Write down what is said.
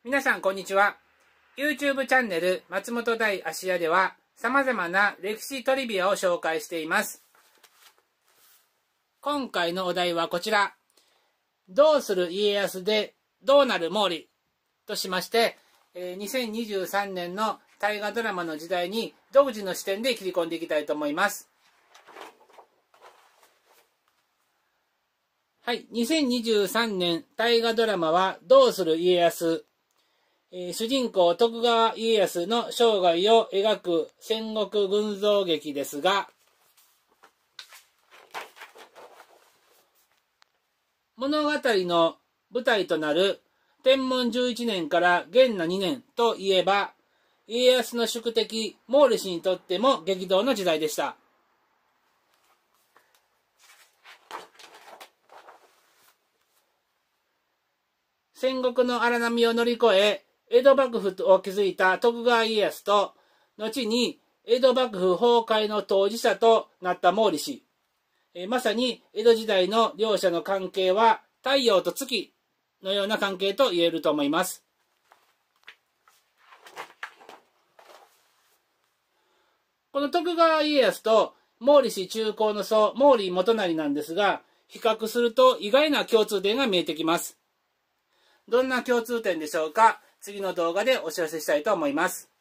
皆さんこんにちは。YouTube チャンネル松本大芦屋では様々な歴史トリビアを紹介しています。今回のお題はこちら。どうする家康でどうなる毛利としまして、2023年の大河ドラマの時代に独自の視点で切り込んでいきたいと思います。はい、2023年大河ドラマはどうする家康。主人公徳川家康の生涯を描く戦国群像劇ですが、物語の舞台となる天文11年から元和2年といえば、家康の宿敵毛利氏にとっても激動の時代でした。戦国の荒波を乗り越え、江戸幕府を築いた徳川家康と、後に江戸幕府崩壊の当事者となった毛利氏。まさに江戸時代の両者の関係は太陽と月のような関係と言えると思います。この徳川家康と毛利氏中興の祖毛利元就なんですが、比較すると意外な共通点が見えてきます。どんな共通点でしょうか。次の動画でお知らせしたいと思います。